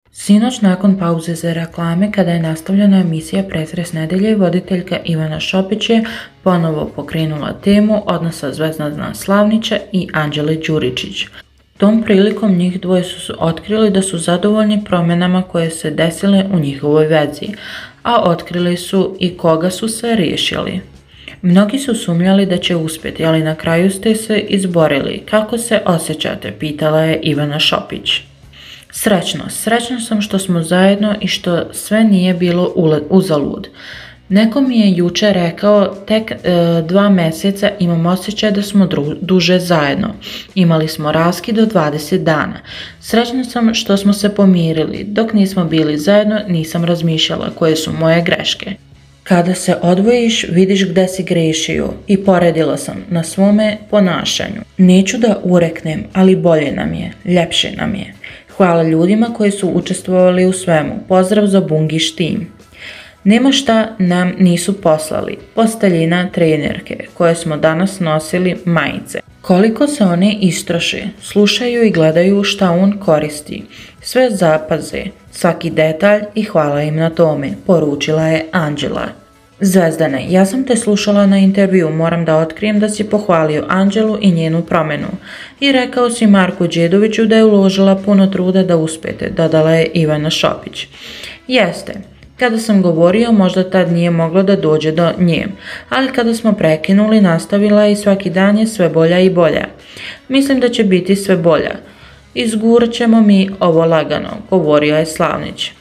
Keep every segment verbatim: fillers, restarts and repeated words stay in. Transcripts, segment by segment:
Sinoć nakon pauze za reklame, kada je nastavljena emisija Pretres nedelje, voditeljka Ivana Šopić je ponovo pokrenula temu odnosa Zvezdana Slavnića i Anđele Đuričić. Tom prilikom njih dvoje su otkrili da su zadovoljni promjenama koje se desile u njihovoj vezi, a otkrili su i koga su se riješili. Mnogi su sumnjali da će uspjeti, ali na kraju ste se izborili. Kako se osjećate? Pitala je Ivana Šopić. Srećno, srećno sam što smo zajedno i što sve nije bilo uzalud. Neko mi je juče rekao, tek e, dva mjeseca imam osjećaj da smo dru, duže zajedno. Imali smo raskid od dvadeset dana. Srećna sam što smo se pomirili. Dok nismo bili zajedno, nisam razmišljala koje su moje greške. Kada se odvojiš, vidiš gde si grešio i poredila sam na svome ponašanju. Neću da ureknem, ali bolje nam je, ljepše nam je. Hvala ljudima koji su učestvovali u svemu. Pozdrav za Bungiš tim. Nema šta nam nisu poslali. Posteljina trenerke koje smo danas nosili majice. Koliko se one istroše, slušaju i gledaju šta on koristi. Sve zapaze, svaki detalj i hvala im na tome, poručila je Anđela. Zvezdane, ja sam te slušala na intervju, moram da otkrijem da si pohvalio Anđelu i njenu promjenu. I rekao si Marku Đedoviću da je uložila puno truda da uspete, dodala je Ivana Šopić. Jeste. Kada sam govorio, možda tad nije moglo da dođe do nje, ali kada smo prekinuli, nastavila i svaki dan je sve bolja i bolja. Mislim da će biti sve bolja. Izgurat ćemo mi ovo lagano, govorio je Slavnić.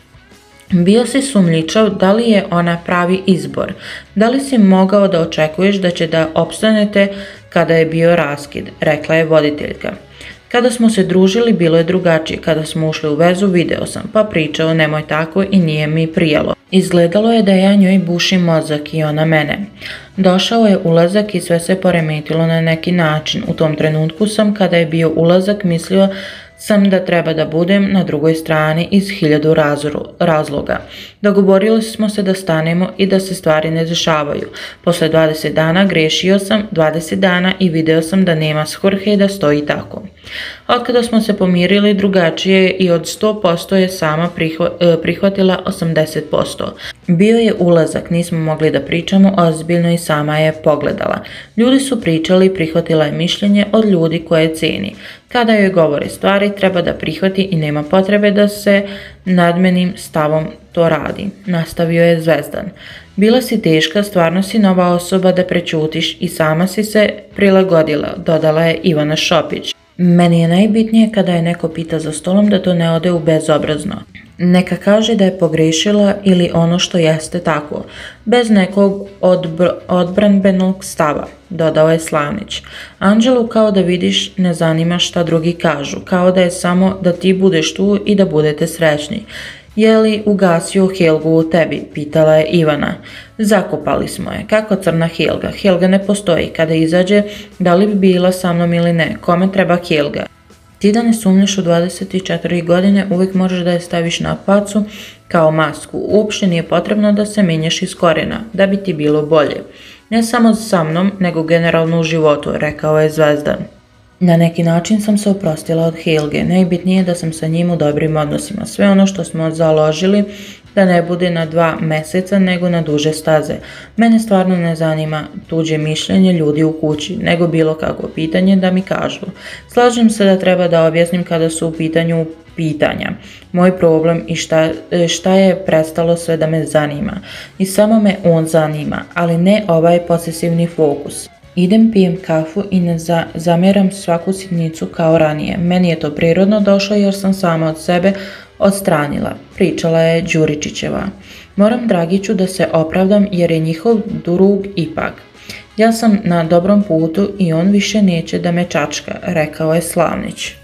Bio si sumnjičav da li je ona pravi izbor, da li si mogao da očekuješ da će da opstanete kada je bio raskid, rekla je voditeljka. Kada smo se družili, bilo je drugačije. Kada smo ušli u vezu, video sam, pa pričao nemoj tako i nije mi prijalo. Izgledalo je da ja njoj bušim mozak i ona mene. Došao je ulazak i sve se poremetilo na neki način. U tom trenutku sam, kada je bio ulazak, mislio sam da treba da budem na drugoj strani iz hiljadu razloga. Dogovorili smo se da stanemo i da se stvari ne dešavaju. Posle dvadeset dana grešio sam dvadeset dana i video sam da nema svrhe da stoji tako. Otkada smo se pomirili, drugačije i od sto posto je sama prihvatila osamdeset posto. Bio je ulazak, nismo mogli da pričamo ozbiljno i sama je pogledala. Ljudi su pričali i prihvatila je mišljenje od ljudi koje ceni. Kada joj govore stvari, treba da prihvati i nema potrebe da se nadmenim stavom to radi, nastavio je Zvezdan. Bila si teška, stvarno si nova osoba da prećutiš i sama si se prilagodila, dodala je Ivana Šopić. Meni je najbitnije kada je neko pita za stolom da to ne ode u bezobrazno. Neka kaže da je pogrešila ili ono što jeste tako, bez nekog odbr odbranbenog stava, dodao je Slavnić. Anđelu kao da vidiš ne zanima šta drugi kažu, kao da je samo da ti budeš tu i da budete srećni. Je li ugasio Helgu u tebi? Pitala je Ivana. Zakopali smo je. Kako crna Helga? Helga ne postoji. Kada izađe, da li bi bila sa mnom ili ne? Kome treba Helga? Ti da ne sumnjaš u dvadeset četiri godine, uvijek možeš da je staviš na facu kao masku. Uopšte nije potrebno da se menjaš iz korijena, da bi ti bilo bolje. Ne samo sa mnom, nego generalno u životu, rekao je Zvezdan. Na neki način sam se oprostila od Helge, najbitnije je da sam sa njim u dobrim odnosima. Sve ono što smo založili da ne bude na dva mjeseca nego na duže staze. Mene stvarno ne zanima tuđe mišljenje ljudi u kući, nego bilo kako pitanje da mi kažu. Slažem se da treba da objasnim kada su u pitanju pitanja. Moj problem i šta, šta je prestalo sve da me zanima. I samo me on zanima, ali ne ovaj posesivni fokus. Idem, pijem kafu i ne za, zamjeram svaku sitnicu kao ranije. Meni je to prirodno došlo jer sam sama od sebe odstranila, pričala je Đuričićeva. Moram Dragiću da se opravdam jer je njihov drug ipak. Ja sam na dobrom putu i on više neće da me čačka, rekao je Slavnić.